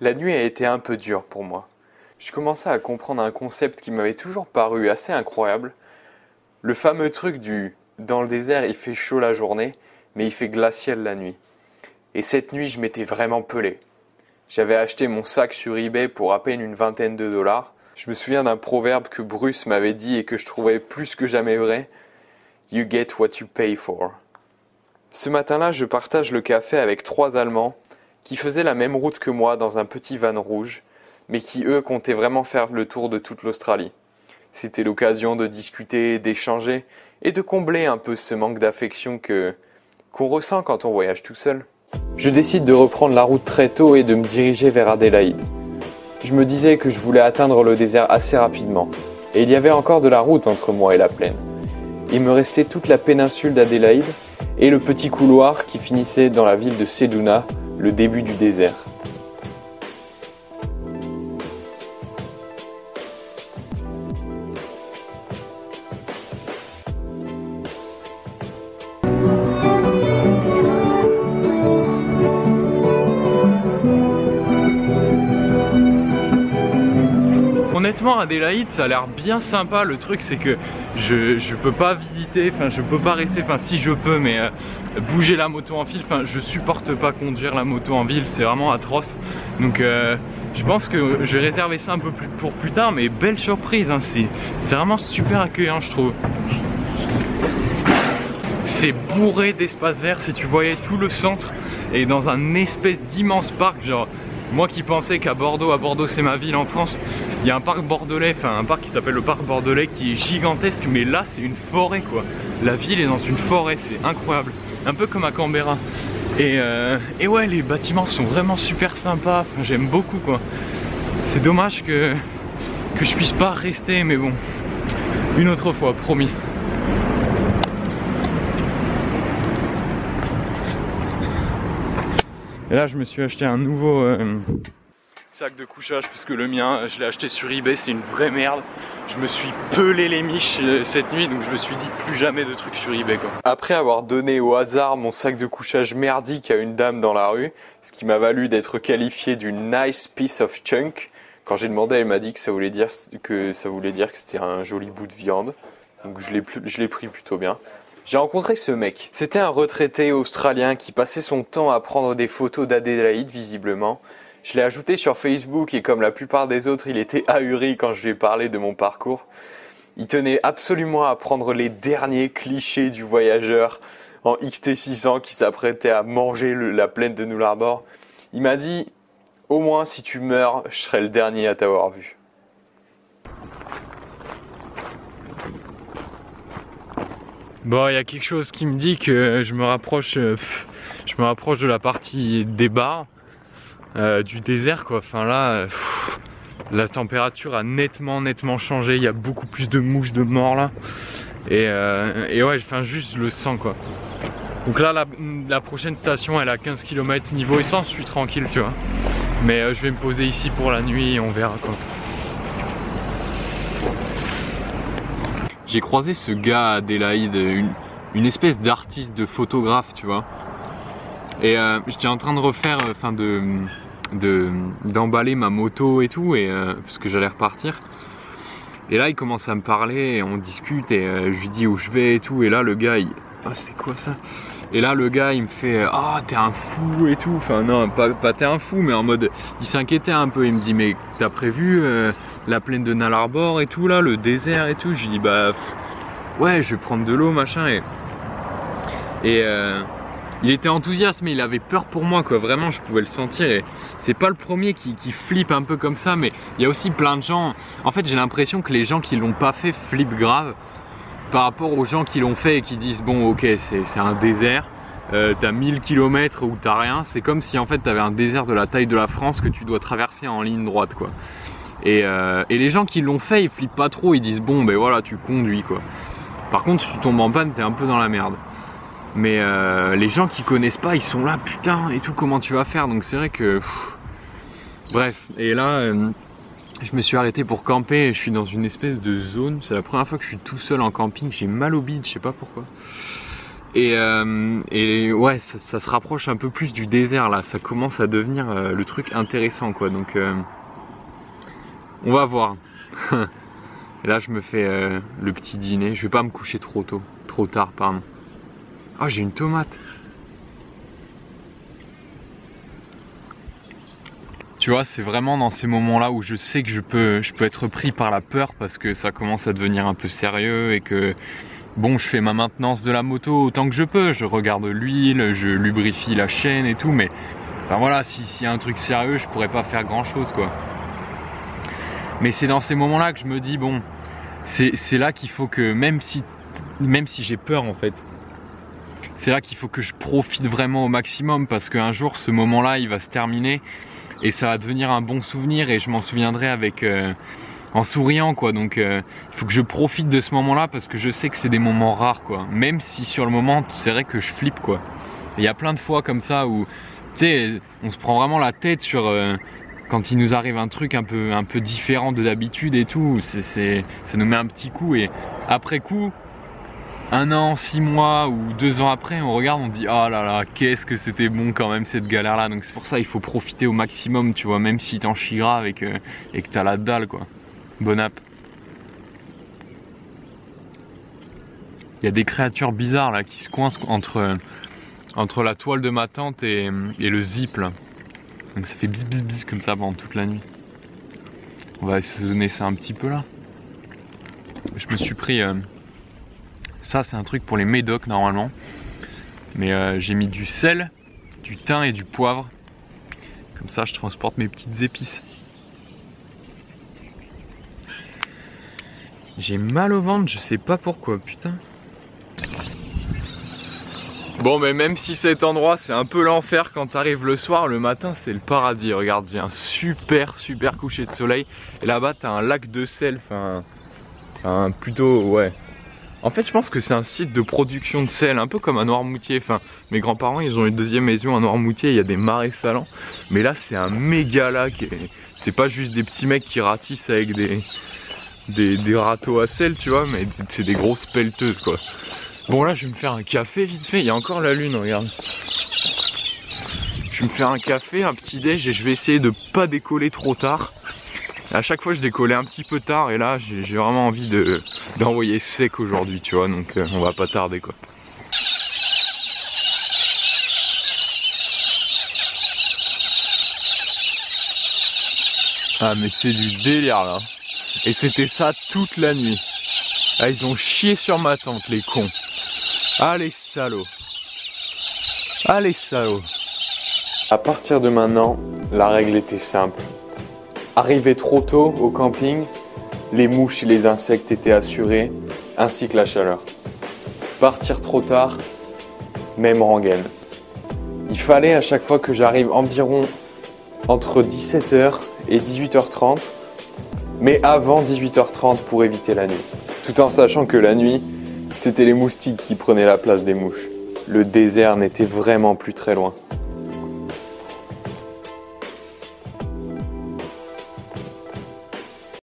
La nuit a été un peu dure pour moi. Je commençais à comprendre un concept qui m'avait toujours paru assez incroyable. Le fameux truc du « dans le désert il fait chaud la journée, mais il fait glacial la nuit ». Et cette nuit je m'étais vraiment pelé. J'avais acheté mon sac sur eBay pour à peine une vingtaine de dollars. Je me souviens d'un proverbe que Bruce m'avait dit et que je trouvais plus que jamais vrai. You get what you pay for. Ce matin-là, je partage le café avec 3 Allemands qui faisaient la même route que moi dans un petit van rouge, mais qui eux comptaient vraiment faire le tour de toute l'Australie. C'était l'occasion de discuter, d'échanger et de combler un peu ce manque d'affection qu'on ressent quand on voyage tout seul. Je décide de reprendre la route très tôt et de me diriger vers Adélaïde. Je me disais que je voulais atteindre le désert assez rapidement, et il y avait encore de la route entre moi et la plaine. Il me restait toute la péninsule d'Adélaïde et le petit couloir qui finissait dans la ville de Ceduna, le début du désert. Honnêtement, Adélaïde, ça a l'air bien sympa. Le truc, c'est que je peux pas visiter, enfin, je peux pas rester, enfin, si je peux, mais bouger la moto en ville, enfin, je supporte pas conduire la moto en ville, c'est vraiment atroce. Donc, je pense que je vais réserver ça un peu plus pour plus tard, mais belle surprise, hein, c'est vraiment super accueillant, je trouve. C'est bourré d'espaces verts. Si tu voyais tout le centre et dans un espèce d'immense parc, genre. Moi qui pensais qu'à Bordeaux c'est ma ville en France, il y a un parc bordelais, enfin un parc qui s'appelle le parc bordelais qui est gigantesque, mais là c'est une forêt quoi. La ville est dans une forêt, c'est incroyable, un peu comme à Canberra. Et ouais, les bâtiments sont vraiment super sympas, enfin, j'aime beaucoup quoi. C'est dommage que je puisse pas rester, mais bon, une autre fois, promis. Et là je me suis acheté un nouveau sac de couchage parce que le mien je l'ai acheté sur eBay, c'est une vraie merde. Je me suis pelé les miches cette nuit, donc je me suis dit plus jamais de trucs sur eBay quoi. Après avoir donné au hasard mon sac de couchage merdique à une dame dans la rue, ce qui m'a valu d'être qualifié du nice piece of junk, quand j'ai demandé elle m'a dit que ça voulait dire que c'était un joli bout de viande, donc je l'ai pris plutôt bien. J'ai rencontré ce mec. C'était un retraité australien qui passait son temps à prendre des photos d'Adélaïde visiblement. Je l'ai ajouté sur Facebook et comme la plupart des autres, il était ahuri quand je lui ai parlé de mon parcours. Il tenait absolument à prendre les derniers clichés du voyageur en XT600 qui s'apprêtait à manger la plaine de Nullarbor. Il m'a dit « Au moins si tu meurs, je serai le dernier à t'avoir vu ». Bon, il y a quelque chose qui me dit que je me rapproche de la partie des bars, du désert quoi. Enfin là, la température a nettement changé. Il y a beaucoup plus de mouches, de morts là. Et ouais, enfin juste le sang quoi. Donc là, la prochaine station elle est à 15 km niveau essence, je suis tranquille tu vois. Mais je vais me poser ici pour la nuit et on verra quoi. J'ai croisé ce gars à Adélaïde, une espèce d'artiste, de photographe, tu vois. Et j'étais en train de refaire, enfin d'emballer ma moto et tout, parce que j'allais repartir. Et là, il commence à me parler, et on discute, et je lui dis où je vais et tout. Et là, le gars, ah, c'est quoi ça? Et là, le gars, il me fait ah, t'es un fou et tout. Enfin, non, pas t'es un fou, mais en mode, il s'inquiétait un peu. Il me dit, mais t'as prévu la plaine de Nullarbor et tout, là, le désert et tout? Je lui dis, bah, ouais, je vais prendre de l'eau, machin. Il était enthousiaste, mais il avait peur pour moi, quoi. Vraiment, je pouvais le sentir. Et c'est pas le premier qui flippe un peu comme ça, mais il y a aussi plein de gens. En fait, j'ai l'impression que les gens qui l'ont pas fait flippent grave par rapport aux gens qui l'ont fait et qui disent bon, ok, c'est un désert. T'as 1000 km où t'as rien. C'est comme si en fait t'avais un désert de la taille de la France que tu dois traverser en ligne droite, quoi. Et les gens qui l'ont fait, ils flippent pas trop. Ils disent bon, ben voilà, tu conduis, quoi. Par contre, si tu tombes en panne, t'es un peu dans la merde. Mais les gens qui connaissent pas, ils sont là, putain, et tout, comment tu vas faire? Donc c'est vrai que... Bref, et là, je me suis arrêté pour camper, et je suis dans une espèce de zone. C'est la première fois que je suis tout seul en camping, j'ai mal au bide, je sais pas pourquoi. Et ouais, ça se rapproche un peu plus du désert là, ça commence à devenir le truc intéressant quoi, donc on va voir. Et là je me fais le petit dîner, je vais pas me coucher trop tard pardon. Ah, j'ai une tomate. Tu vois, c'est vraiment dans ces moments-là où je sais que je peux être pris par la peur parce que ça commence à devenir un peu sérieux et que bon, je fais ma maintenance de la moto autant que je peux. Je regarde l'huile, je lubrifie la chaîne et tout, mais enfin voilà, s'il y a un truc sérieux, je pourrais pas faire grand-chose quoi. Mais c'est dans ces moments-là que je me dis bon, c'est là qu'il faut que même si j'ai peur en fait, c'est là qu'il faut que je profite vraiment au maximum parce qu'un jour ce moment-là il va se terminer. Et ça va devenir un bon souvenir et je m'en souviendrai avec en souriant quoi. Donc il faut que je profite de ce moment là parce que je sais que c'est des moments rares quoi. Même si sur le moment c'est vrai que je flippe quoi. Il y a plein de fois comme ça où tu sais on se prend vraiment la tête sur quand il nous arrive un truc un peu différent de d'habitude et tout. Ça nous met un petit coup et après coup, 1 an, 6 mois ou 2 ans après, on regarde, on dit oh là là, qu'est-ce que c'était bon quand même cette galère là. Donc c'est pour ça il faut profiter au maximum, tu vois, même si t'en chies grave et que t'as la dalle quoi. Bon app. Il y a des créatures bizarres là qui se coincent entre la toile de ma tente et le zip là. Donc ça fait bis bis bis comme ça pendant toute la nuit. On va assaisonner ça un petit peu là. Je me suis pris ça c'est un truc pour les médocs normalement. Mais j'ai mis du sel, du thym et du poivre. Comme ça je transporte mes petites épices. J'ai mal au ventre, je sais pas pourquoi, putain. Bon mais même si cet endroit c'est un peu l'enfer quand t'arrives le soir, le matin c'est le paradis. Regarde, j'ai un super coucher de soleil. Et là-bas t'as un lac de sel, enfin plutôt ouais. En fait je pense que c'est un site de production de sel, un peu comme à Noirmoutier. Enfin mes grands-parents ils ont une deuxième maison à Noirmoutier, il y a des marais salants. Mais là c'est un méga lac, c'est pas juste des petits mecs qui ratissent avec des râteaux à sel tu vois, mais c'est des grosses pelleteuses quoi. Bon là je vais me faire un café vite fait, il y a encore la lune, regarde. Je vais me faire un café, un petit déj et je vais essayer de pas décoller trop tard. À chaque fois je décollais un petit peu tard et là j'ai vraiment envie d'envoyer sec aujourd'hui tu vois, donc on va pas tarder quoi. Ah mais c'est du délire là. Et c'était ça toute la nuit. Ah ils ont chié sur ma tente les cons. Ah les salauds. Ah les salauds. À partir de maintenant, la règle était simple. Arriver trop tôt au camping, les mouches et les insectes étaient assurés, ainsi que la chaleur. Partir trop tard, même rengaine. Il fallait à chaque fois que j'arrive environ entre 17h et 18h30, mais avant 18h30 pour éviter la nuit. Tout en sachant que la nuit, c'était les moustiques qui prenaient la place des mouches. Le désert n'était vraiment plus très loin.